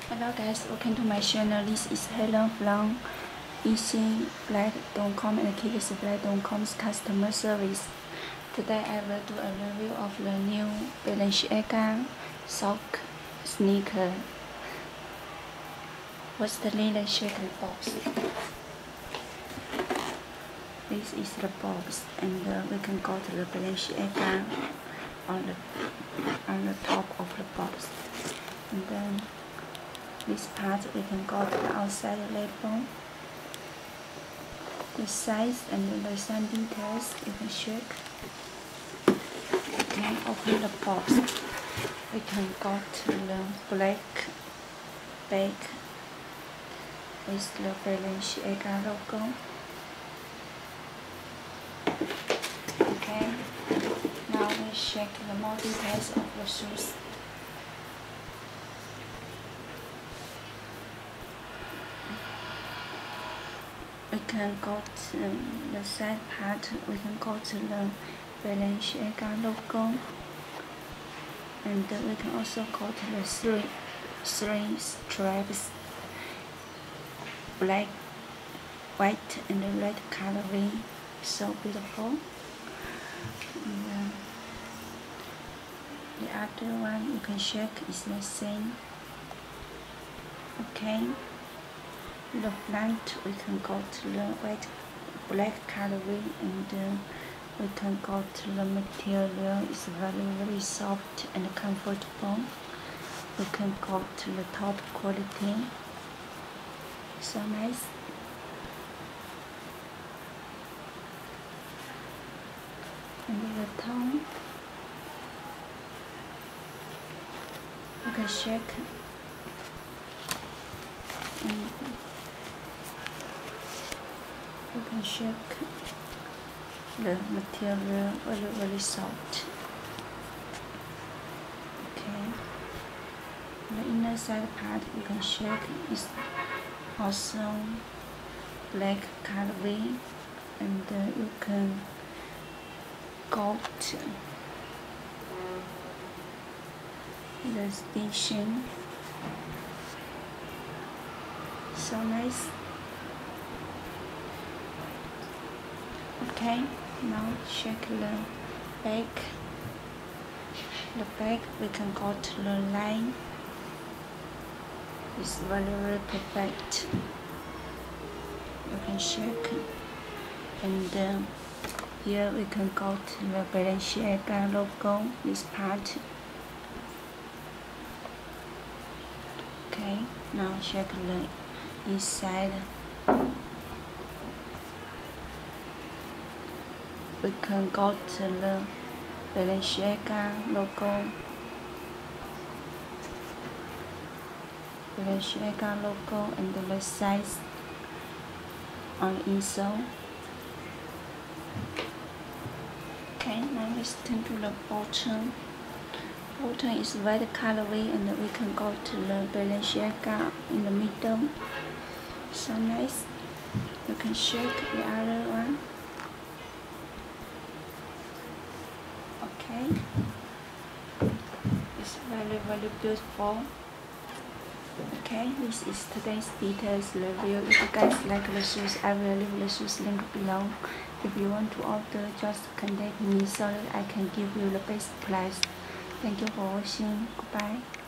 Hello guys, welcome to my channel. This is Helen from easyflight.com and kidsflight.com's customer service. Today I will do a review of the new Balenciaga sock sneaker. What's the little shaker box? This is the box, and we can go to the Balenciaga on the top of the box, and then this part we can go to the outside label, the size and the some details you can check. We can open the box. We can go to the black bag with the Balenciaga logo. Okay, now we check the more details of the shoes. We can go to the side part, we can go to the Balenciaga logo, and we can also go to the three stripes, black, white and red coloring, so beautiful. And the other one you can check is the same. Okay. The front we can go to the white black coloring, and we can go to the material. It's very soft and comfortable. We can go to the top quality, so nice. And the tone you can check. And you can check the material, very soft. Okay, the inner side part you can check is also black coloring, and you can go to the stitching, so nice. Okay, now check the back. The back we can go to the line. It's very perfect. You can check, and here we can go to the Balenciaga logo. This part. Okay, now check the inside. We can go to the Balenciaga logo. Balenciaga logo and the size on the insole. Okay, now let's turn to the bottom. Bottom is red coloring, and we can go to the Balenciaga in the middle. So nice. You can check the other one. Okay, it's very beautiful. Okay, this is today's details review. If you guys like the shoes, I will leave the shoes link below. If you want to order, just contact me so that I can give you the best price. Thank you for watching. Goodbye.